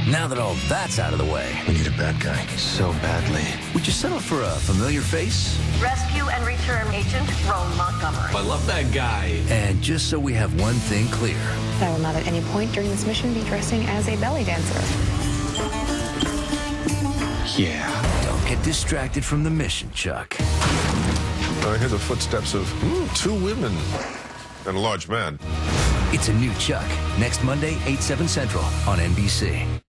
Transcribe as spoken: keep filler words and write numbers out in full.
Now that all that's out of the way, We need a bad guy so badly. would you settle for a familiar face? Rescue and return agent Roan Montgomery. I love that guy. And just so we have one thing clear, I will not at any point during this mission be dressing as a belly dancer. Yeah. don't get distracted from the mission, Chuck. I hear the footsteps of hmm, two women and a large man. It's a new Chuck, next Monday, eight, seven Central on N B C.